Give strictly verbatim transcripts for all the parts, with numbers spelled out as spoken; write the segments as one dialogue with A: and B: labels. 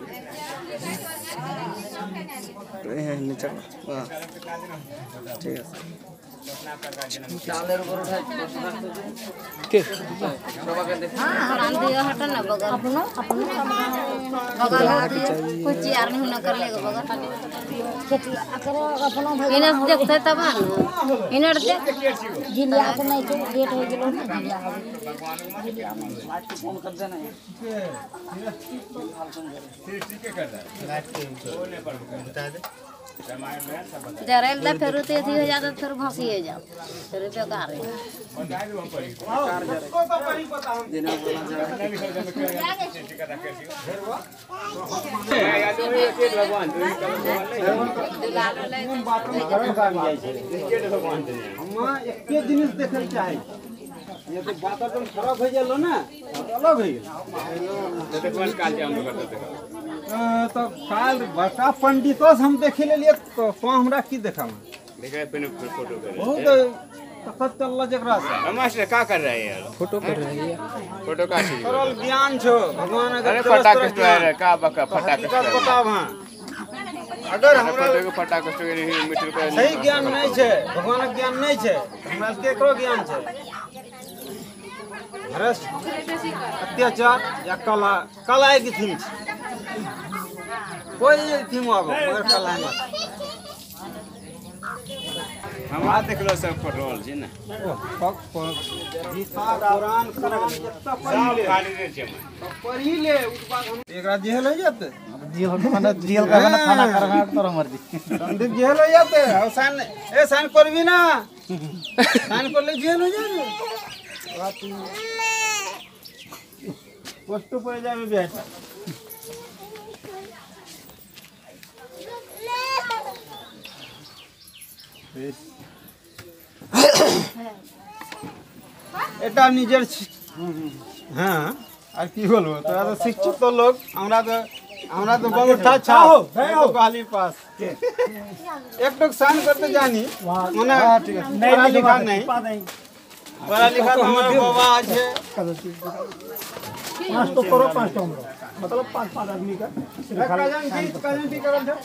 A: নিচে ঠিক আছে
B: देखते तब जरेल दा फिर उते थी हो जाता फिर भसी हो जाओ फिर बेकार है
C: एके जिनिस देखल चाहे ये तो बात एकदम खराब हो गेलो ना अलग हो गेल तो कौन काल जाम करते तो काल बड़का पंडितों से हम देखे ले लिए तो तो हमरा की देखा
D: देखा पे फोटो कर
C: बहुत पता चलला जकरा से
D: मास्टर का कर रहे हैं यार
A: फोटो कर रहे हैं
D: फोटो का चीज
C: सरल ज्ञान छो भगवान अगर
D: अरे पटाक स्टोर का बका पटाक
C: का बताव हां अगर हमरा
D: फोटो के पटाक स्टोर नहीं मीटर पे
C: सही ज्ञान नहीं छे भगवान के ज्ञान नहीं छे हमरा केकरो ज्ञान छे भ्रष्ट अत्याचार या कला कला की थीम कोई थीम आगो मगर कला मत
D: हम आ देखलो सब पटरोल जी ना
C: गीता कुरान कुरान जत्ता पढ़ी
D: खाली रे छे
C: पढ़ी ले उस बात हम एकरा जेल हो जाते
A: जेल खाना जेल का खाना खाना करना तोरा मर्जी
C: संदीप जेल हो जाते और साइन ए साइन करबी ना साइन कर ले जेल हो जाए बात पोस्ट पर जाए बेटा এটা নিজের হ্যাঁ আর কি বলবো তোরা তো শিক্ষিত লোক আমরা তো আমরা তো বড়টা ছাও গালি পাস একটু সাইন করতে জানি মানে পড়া লেখা নাই পড়া লেখা তো আমার বাবা আছে पांच तो करो पांच तो हमरा मतलब पांच पांच आदमी का कजन की कजन की करल छ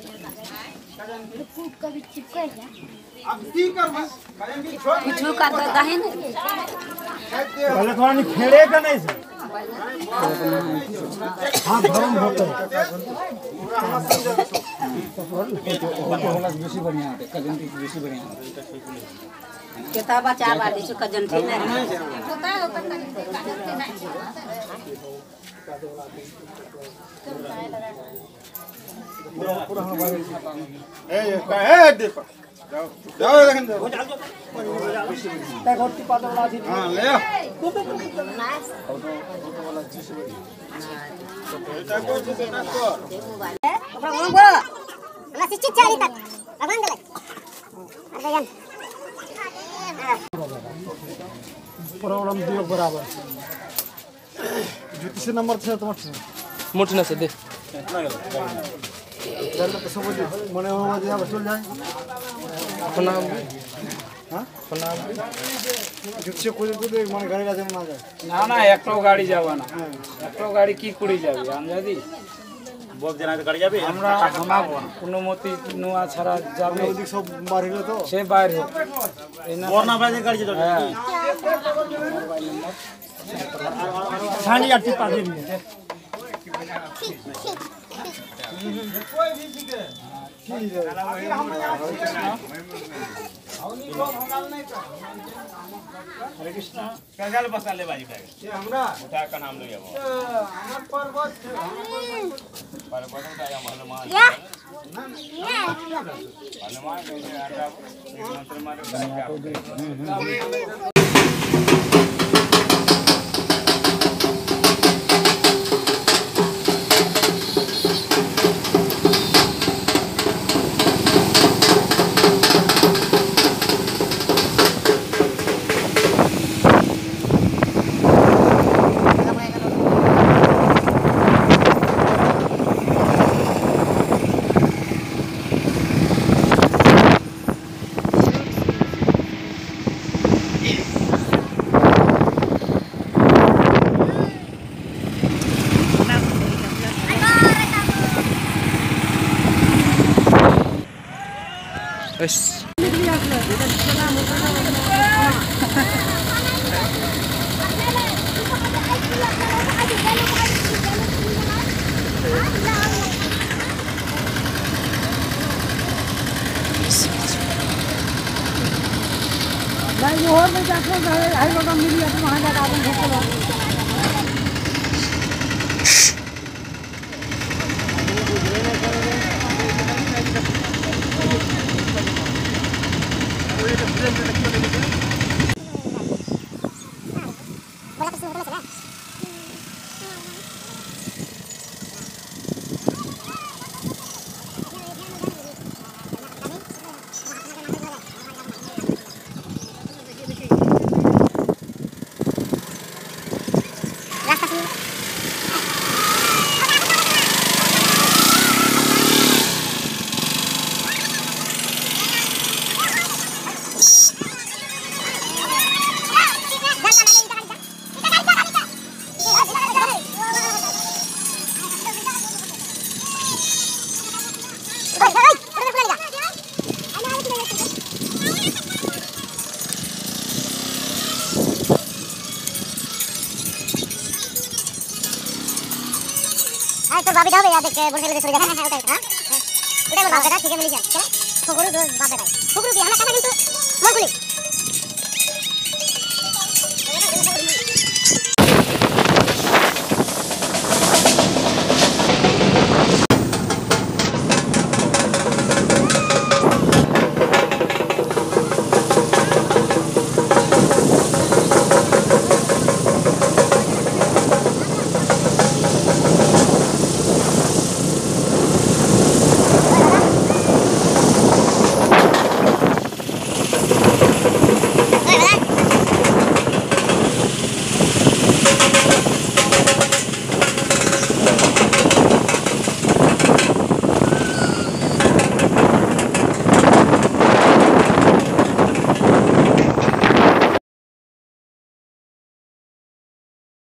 B: खूब कभी चिपके जा
C: अब की करबे कजन की छोड़
B: कुछ कर दो दही ने
C: पहले थोड़ा नहीं खेड़े का नहीं से हां भरम होता है होला बेसी बढ़िया है कजन की बेसी बढ़िया है
B: केता बचा वाली छ कजन थी ना होता है होता है
C: पूरा हमारे ए ए देखो जाओ जाओ देखन जाओ काय घोटी पातो वाला थी हां ले এটা কোচ না তো
E: ওপর মন বড় আমরা শিক্ষিত চাই তক ভগবান গলে আরে জান
C: प्रॉब्लम दियो बराबर ज्योतिष नंबर छे তোমার
A: मोटना से दे
C: জানলে তো সব মনে হয় যে আবার চল যায়
A: अपना
C: হ্যাঁ अपना ज्योतिष কোই কোই মানে গাড়ি রাজে না যায়
F: না না একটাও গাড়ি যাবে না একটাও গাড়ি কি করে যাবে আমজাদি
C: বক জানা গাড়ি যাবে
F: আমরা কোনো মতে নোয়া ছাড়া যাবে
C: ওদিক সব বাড়িলো তো
F: সে বাইরে হোক এই না
C: বর্ণা বাইরে গাড়ি যাবে
F: হ্যাঁ
C: ছানি আটি পাজে নিয়ে कोई भी सीखे ठीक है हरे कृष्ण
D: कंगाल बसा ले बाजी बैग
C: ये हमरा
D: उठा का नाम ले जाओ
C: हमर पर्वत
D: पर्वत का या हनुमान
E: या
D: हनुमान के आटा मंत्र मारो का
E: Yeah. तो बाबी जाओ यार देख के बोल के सो जा है उठा हां उठा बोल बाबा ठीक है मिल जा चल छोकरू दो बाबा का छोकरू की हमरा कहना किंतु मन खुली